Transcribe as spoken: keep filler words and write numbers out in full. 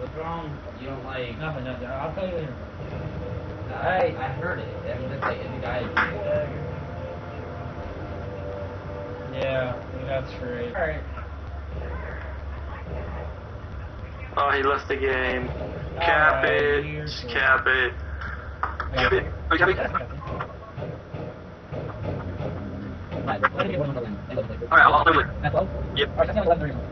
What's wrong? You don't like... Nothing, nothing. I'll tell you later. I, I heard it. I mean, that's like, the guy... Yeah, that's right. Alright. Oh, he left the game. Cap Alright, it. you're Just cool. cap it. Cap it. Oh, cap it. Alright, I'll, I'll play with it. Yep.